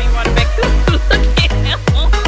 ain't running back. Look at him.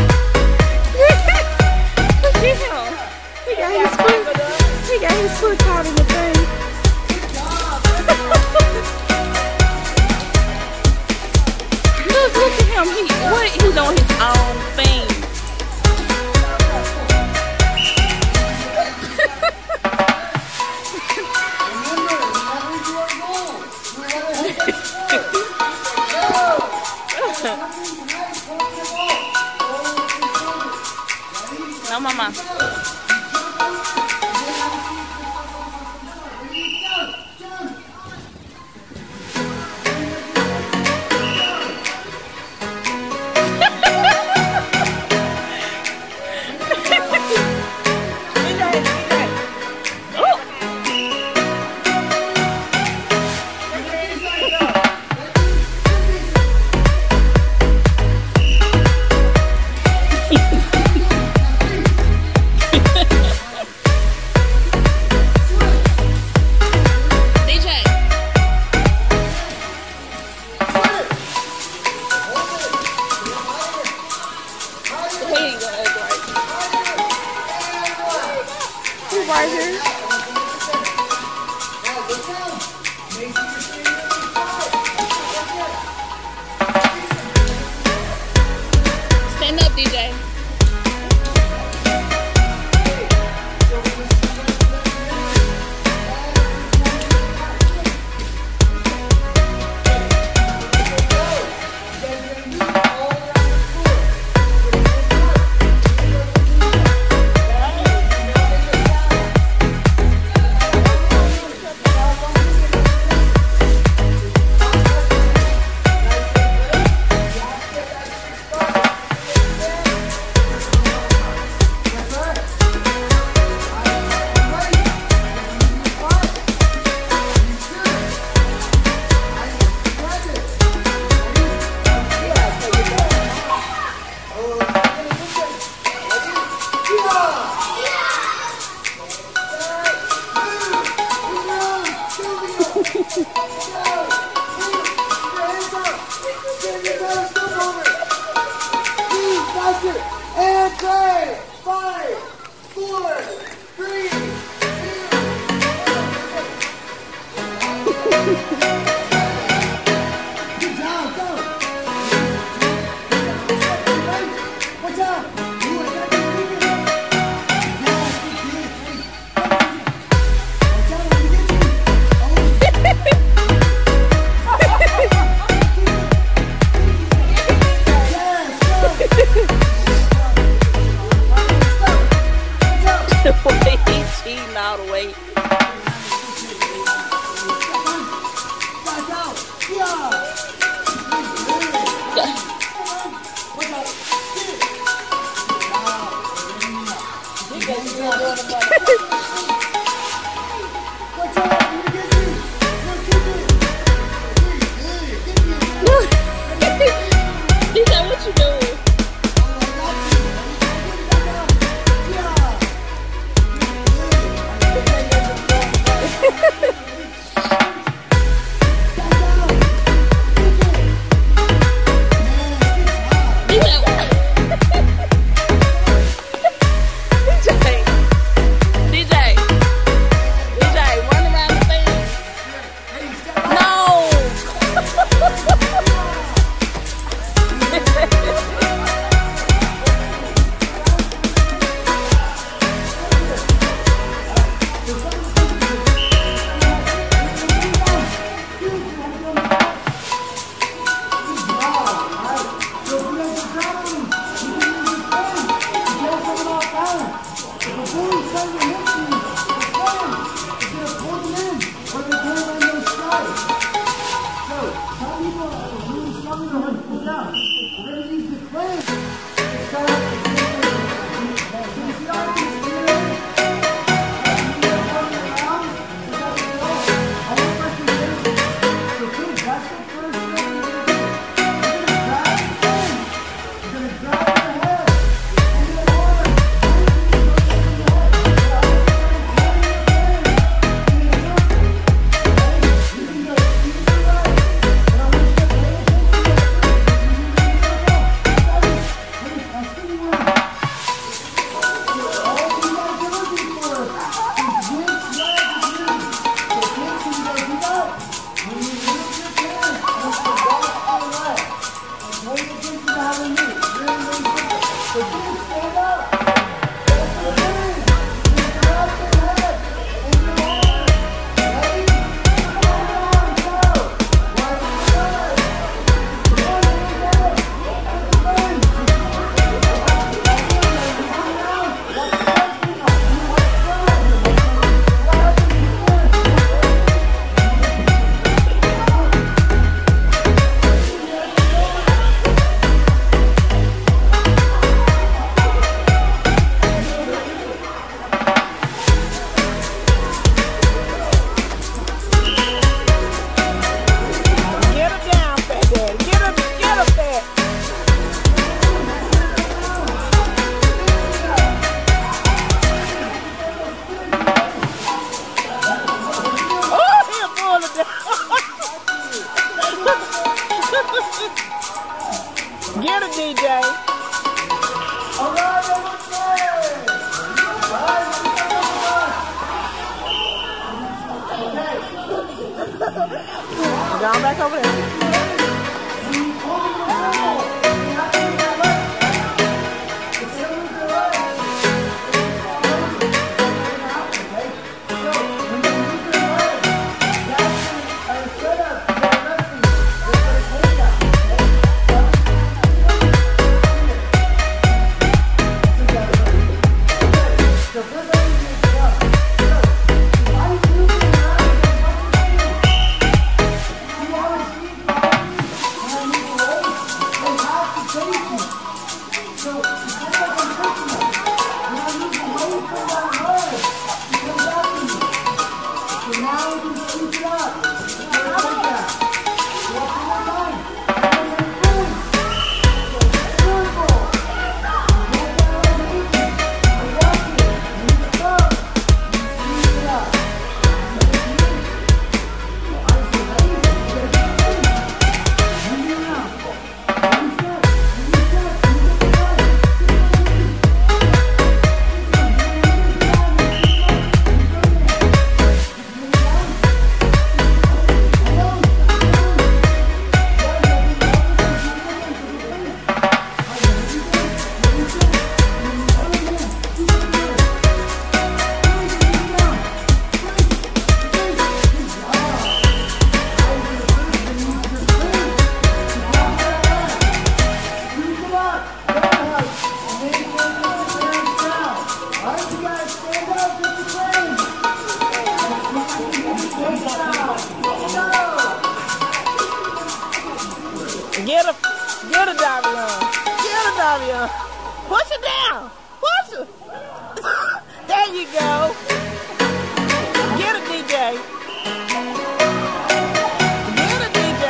Look at him. He got his foot caught in the thing. Look at him. He's on his own thing. No, mama. Right here. Stand up, DJ. And play! 5, 4, 3, 2. Good job, go! Watch out! Stop! behind me. Really, really simple. So you stand up. That's the thing. Use your up and head. And your arm. Ready? Come on, go. Right side. Come on, go. That's the thing. Get it, DJ. All right, number 3. All right, Down back over there. Get a Davion. Get a Davion. Push it down. Push it. There you go. Get a DJ. Get a DJ.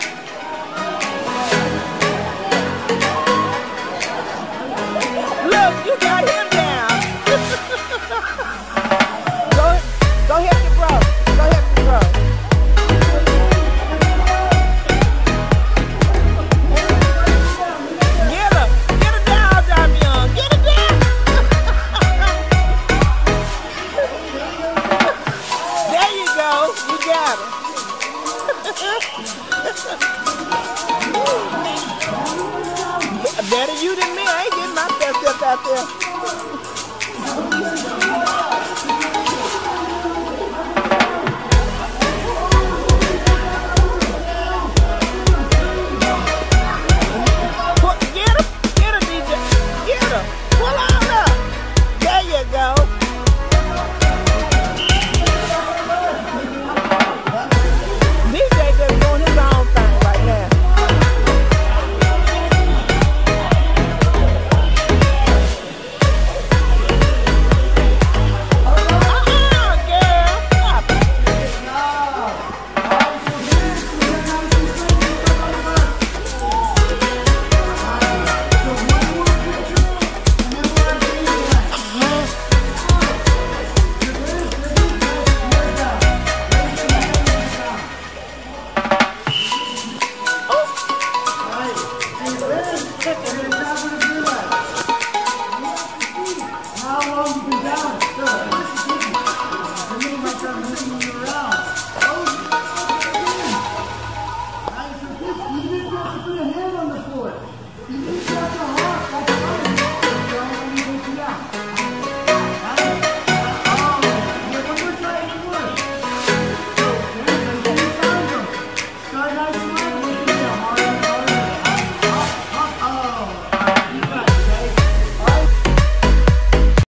Look, you got him down. Go help your bro. Go help your bro. Better you than me. I ain't getting myself out there.